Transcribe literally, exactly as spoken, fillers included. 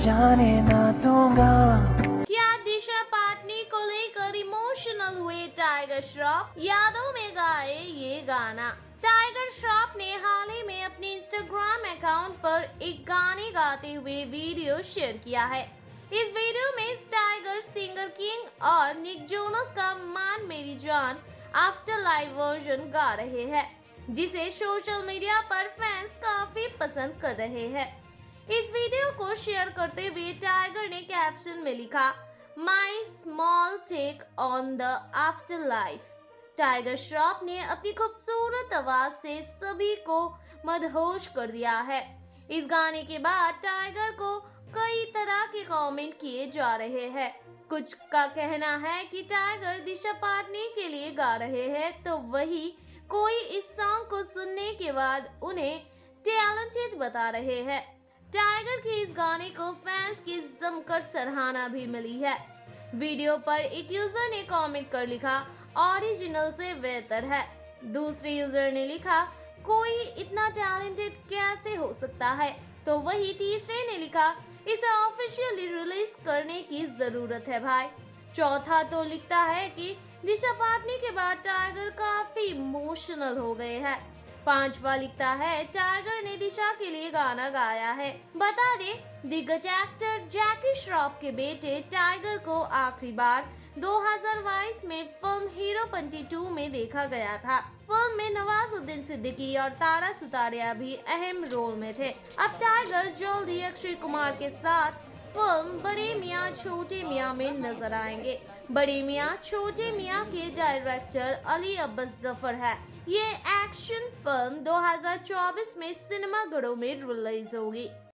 जाने ना दूंगा। क्या दिशा पाटनी को लेकर इमोशनल हुए टाइगर श्रॉफ? यादों में गाए ये गाना। टाइगर श्रॉफ ने हाल ही में अपने इंस्टाग्राम अकाउंट पर एक गाने गाते हुए वीडियो शेयर किया है। इस वीडियो में टाइगर सिंगर किंग और निक जोनस का मान मेरी जान आफ्टर लाइव वर्जन गा रहे हैं, जिसे सोशल मीडिया पर फैंस काफी पसंद कर रहे हैं। इस वीडियो को शेयर करते हुए टाइगर ने कैप्शन में लिखा, my small take on the afterlife. Tiger Shroff ने अपनी खूबसूरत आवाज से सभी को मदहोश कर दिया है। इस गाने के बाद टाइगर को कई तरह के कमेंट किए जा रहे हैं। कुछ का कहना है कि टाइगर दिशा पाटनी के लिए गा रहे हैं, तो वही कोई इस सॉन्ग को सुनने के बाद उन्हें टैलेंटेड बता रहे हैं। टाइगर के इस गाने को फैंस की जमकर सराहना भी मिली है। वीडियो पर एक यूजर ने कमेंट कर लिखा, ओरिजिनल से बेहतर है। दूसरे यूजर ने लिखा, कोई इतना टैलेंटेड कैसे हो सकता है। तो वही तीसरे ने लिखा, इसे ऑफिशियली रिलीज करने की जरूरत है भाई। चौथा तो लिखता है कि दिशा पाटनी के बाद टाइगर काफी इमोशनल हो गए हैं। पांचवा लिखता है, टाइगर ने दिशा के लिए गाना गाया है। बता दें, दिग्गज एक्टर जैकी श्रॉफ के बेटे टाइगर को आखिरी बार दो हज़ार बाईस में फिल्म हीरोपंती टू में देखा गया था। फिल्म में नवाजुद्दीन सिद्दीकी और तारा सुतारिया भी अहम रोल में थे। अब टाइगर जल्द ही अक्षय कुमार के साथ फिल्म बड़े मियाँ छोटे मियाँ में नजर आएंगे। बड़े मियाँ छोटे मियाँ के डायरेक्टर अली अब्बास जफर है। ये एक्शन फिल्म दो हज़ार चौबीस में सिनेमाघरों में रिलीज होगी।